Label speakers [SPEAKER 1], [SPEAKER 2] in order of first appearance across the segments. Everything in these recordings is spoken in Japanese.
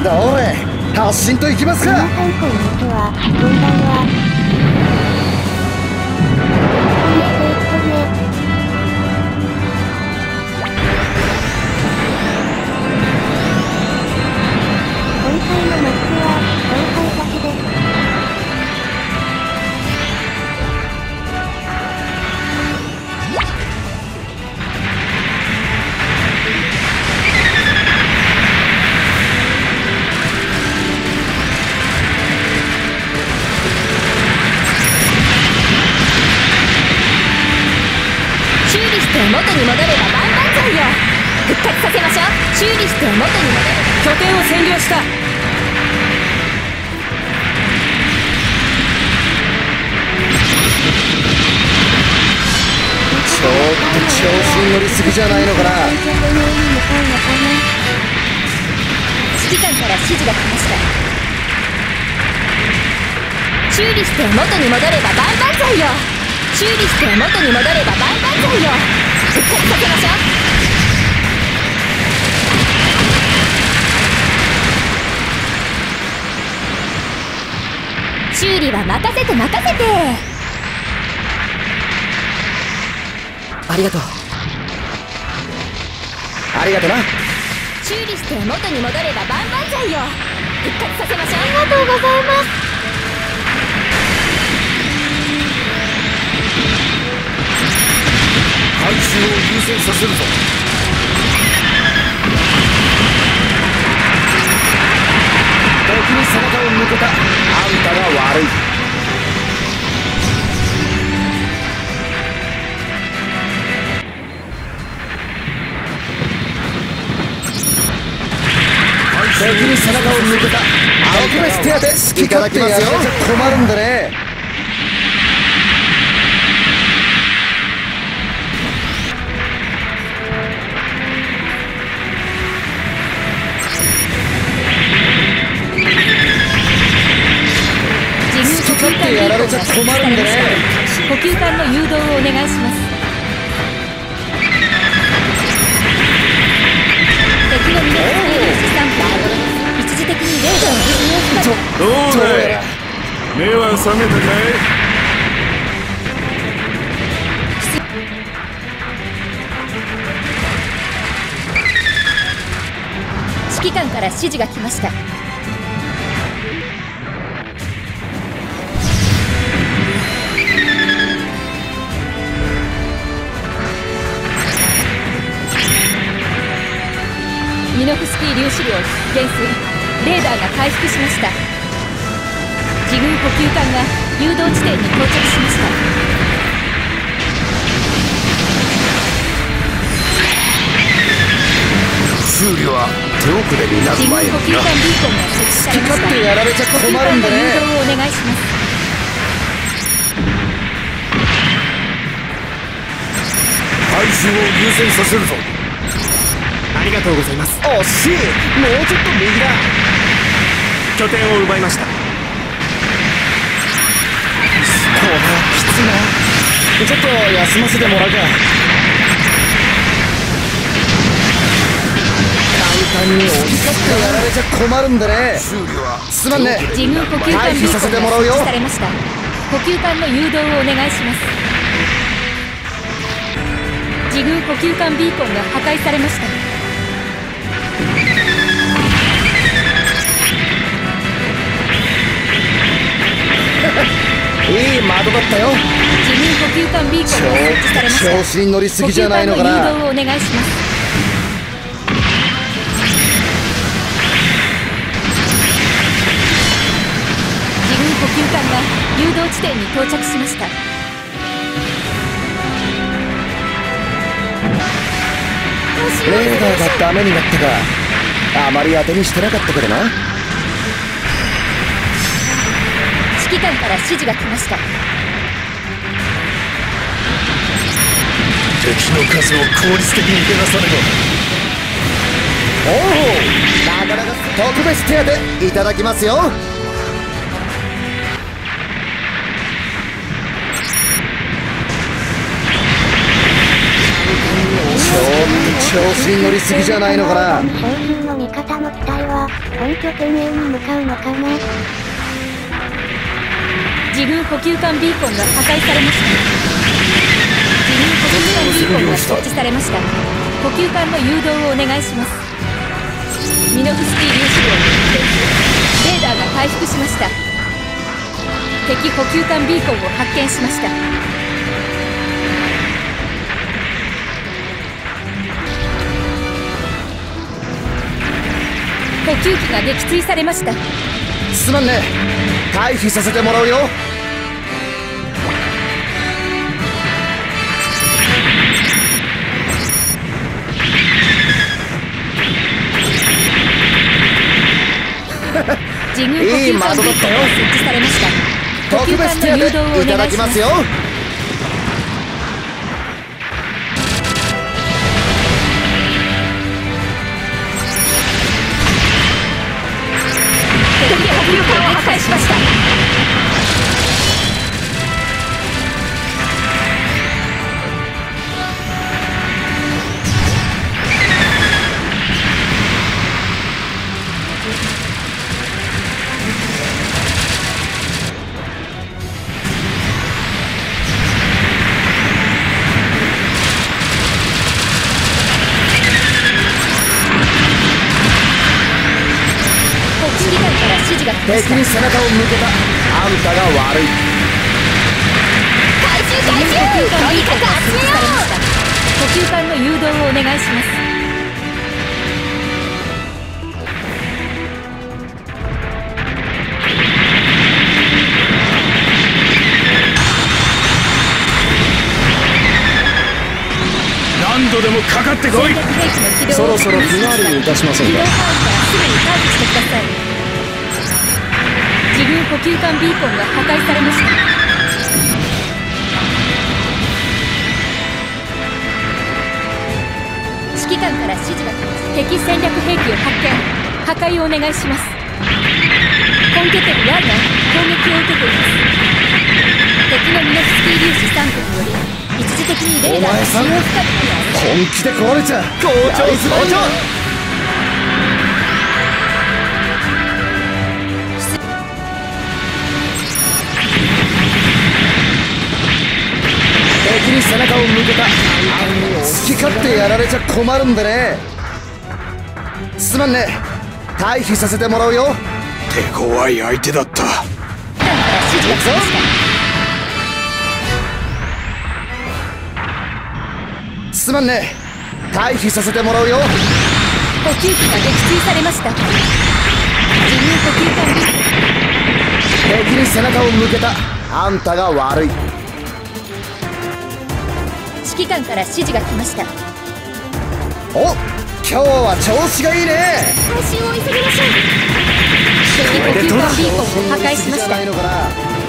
[SPEAKER 1] だ俺、発進といきますか。
[SPEAKER 2] 皆さんこんにちは。こんばんは。今回のマッチは紹介先です。
[SPEAKER 3] 元に戻れば万々歳よ。復活させましょう。修理して元に戻れば。拠点を占領した。
[SPEAKER 1] ちょっと調子に乗りすぎじゃないのかな。
[SPEAKER 3] 指揮官から指示が来ました。修理して元に戻れば万々歳よ。修理して元に戻れば万々歳よ。復活させましょう。修理は任せて任せて。
[SPEAKER 1] ありがとう。ありがとうな。
[SPEAKER 3] 修理して元に戻れば万々歳よ。復活させましょう。ありがとうございます。
[SPEAKER 4] 回収を優先させるぞ。
[SPEAKER 1] 敵に背中を向けたあんたが悪い。敵に背中を向けた特別手当好き勝手やられちゃ困るんだね。
[SPEAKER 3] 呼吸管やられちゃ困るんでね。呼吸管の誘導をお願いします。敵の魅力を資産一時的にレーダーを利用した。
[SPEAKER 4] どうだい、目は覚めたかい。
[SPEAKER 3] 指揮官から指示が来ました。ミノフスキー粒子量減衰。レーダーが回復しました。自軍補給艦が誘導地点に到着しました。
[SPEAKER 4] 修理は手遅れになる
[SPEAKER 3] 自軍
[SPEAKER 4] 前に
[SPEAKER 3] 補給艦ビーコンが設置されました。
[SPEAKER 1] 好き勝手やられちゃ困るんだね。
[SPEAKER 3] 補給艦の誘導をお願いします。
[SPEAKER 4] 回収を優先させるぞ。
[SPEAKER 5] ありがとうございます。
[SPEAKER 1] 惜しい。もうちょっと右だ。
[SPEAKER 5] 拠点を奪いました。
[SPEAKER 1] これはきついな。ちょっと休ませてもらうか。簡単に好き勝手やられちゃ困るんだね。
[SPEAKER 4] 修理は
[SPEAKER 1] すまんね。
[SPEAKER 3] 自軍補給艦ビーコンが設置されました。補給艦の誘導をお願いします。自軍補給艦ビーコンが破壊されました。
[SPEAKER 1] いい窓だったよ。
[SPEAKER 3] 自軍補給艦ビーコンが設置されました。
[SPEAKER 1] 調子に乗りすぎじゃないのかな。
[SPEAKER 3] 補給艦の誘導をお願いします。自軍補給艦が誘導地点に到着しました。
[SPEAKER 1] レーダーがダメになったか。あまり当てにしてなかったけどな。
[SPEAKER 3] 指揮官から指示が来ました。
[SPEAKER 4] 敵の数を効率的に減らさねば。
[SPEAKER 1] おお、なかなか特別手当いただきますよ。 調子に乗りすぎじゃないのかな。
[SPEAKER 2] 召集の味方の機体は本拠点へに向かうのかな。
[SPEAKER 3] 自軍補給艦ビーコンが破壊されました。自軍補給艦ビーコンが設置されました。補給艦の誘導をお願いします。ミノフスキー粒子量レーダーが回復しました。敵補給艦ビーコンを発見しました。補給機が撃墜されました。
[SPEAKER 1] すまんね、退避させてもらうよ。
[SPEAKER 3] 自軍補給艦ビーコンが設置されました。補給
[SPEAKER 1] 特別手
[SPEAKER 3] 艦の誘導を
[SPEAKER 1] 当いた
[SPEAKER 3] お願いしま
[SPEAKER 1] だきますすよ。
[SPEAKER 3] 敵補給艦を破壊しました。指揮官から指示が来ました。
[SPEAKER 1] 敵に背中を向けたあんたが悪い。
[SPEAKER 3] 自軍補給艦ビーコンが設置されました。補給艦の誘導をお願いします。
[SPEAKER 4] 何度でもかかってこい。
[SPEAKER 3] 戦略兵器の起動を
[SPEAKER 1] そろそろフィナーレにいたしましょうか。
[SPEAKER 3] 起動範囲からすぐに退避してください。自軍補給艦ビーコンが破壊されました。指揮官から指示が来ます。敵戦略兵器を発見。破壊をお願いします。本拠点ヤンが攻撃を受けています。敵のミノフスキー粒子3区により一時的にレーダーが使用不可能になります。
[SPEAKER 1] 本気で壊れちゃ校長すごいよ。敵に背中を向けた好き勝手やられちゃ困るんでね。すまんね、退避させてもらうよ。
[SPEAKER 4] 手強い相手だった。
[SPEAKER 3] 指示が来ました。
[SPEAKER 1] すまんね、退避させてもらうよ。
[SPEAKER 3] 補給機が撃墜されました。自分補給艦ビーコン。
[SPEAKER 1] 敵に背中を向けたあんたが悪い。
[SPEAKER 3] 指揮官から指示が来ました。
[SPEAKER 1] お、今日は調子がいいね。
[SPEAKER 3] 回収を急ぎましょう。敵補給艦ビーコンを破壊しました。
[SPEAKER 1] のかな。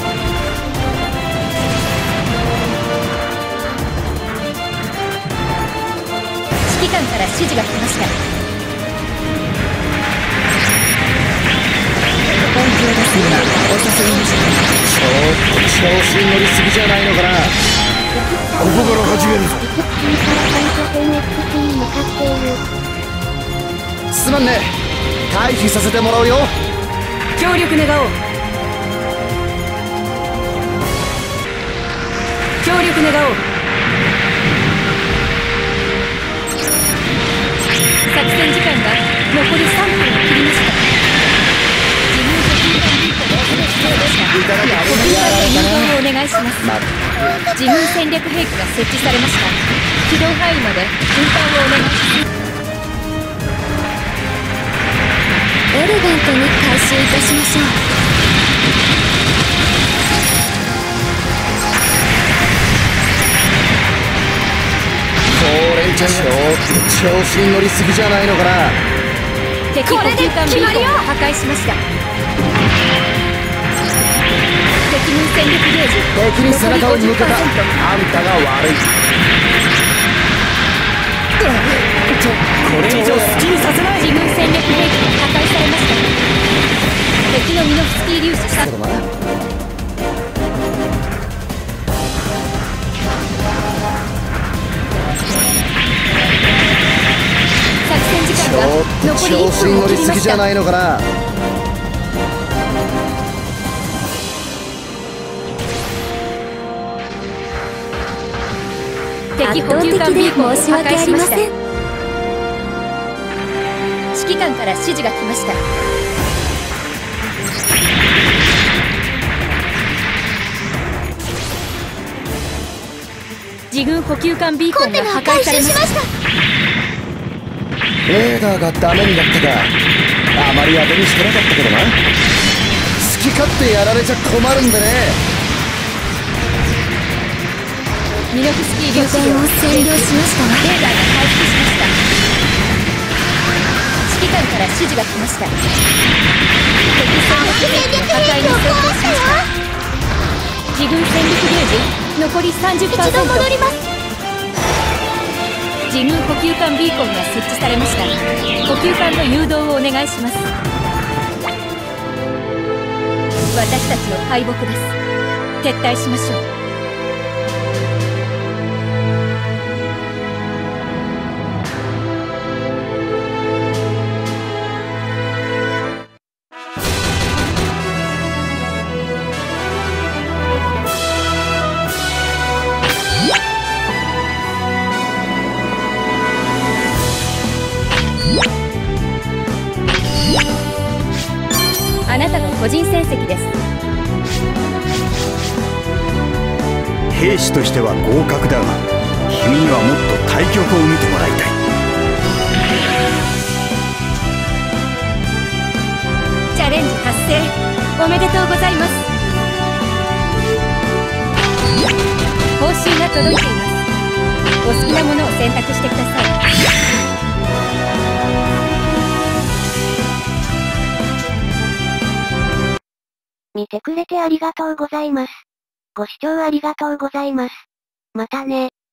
[SPEAKER 3] 指揮官から指示が来ました。本気を出すようにお誘いました。
[SPEAKER 1] 調子に乗りすぎじゃないのかな。
[SPEAKER 4] ここから始めるぞ。
[SPEAKER 2] 敵機から本拠点 XP に向かっている。
[SPEAKER 1] すまんね、退避させてもらうよ。
[SPEAKER 3] 協力願おう。協力願おう。作戦時間が残り3分を切りました。自分補給艦ビーコンを設置されました。補給艦の誘導をお願いします。自分戦略兵器が設置されました。起動範囲まで運搬をお願いします。エレガントに回収いたしましょう。
[SPEAKER 1] これじゃ調子に乗りすぎじゃないのかな。
[SPEAKER 3] 敵補給艦ビーコンを破壊しました。敵軍戦力ゲージ
[SPEAKER 1] 敵に背中を向けたあん
[SPEAKER 3] 残り 50%。
[SPEAKER 1] たが悪い。
[SPEAKER 5] これ以上好きにさせない。
[SPEAKER 3] 自軍戦略兵器が破壊されました。敵のミノフスキー粒子3
[SPEAKER 1] そうだな。 すぎじゃないのかな。
[SPEAKER 3] 敵補給艦ビーコンを破壊しました。指揮官から指示が来ました。自軍補給艦ビーコンが破壊されました。
[SPEAKER 1] レーダーがダメになったか。あまり当てにしてなかったけどな。好き勝手やられちゃ困るんでね。
[SPEAKER 3] ミノフスキー粒子を占領しました。レーダーが回復しました。指揮官から指示が来ました。敵戦略兵器の破壊に成功しました。自軍戦力ゲージ残り 30%。 一度戻ります。自軍補給艦ビーコンが設置されました。補給艦の誘導をお願いします。私たちの敗北です。撤退しましょう。あなたの個人戦績です。
[SPEAKER 4] 兵士としては合格だが、君にはもっと対局を見てもらいたい。
[SPEAKER 3] チャレンジ達成おめでとうございます。報酬が届いています。お好きなものを選択してください。
[SPEAKER 2] 見てくれてありがとうございます。ご視聴ありがとうございます。またね。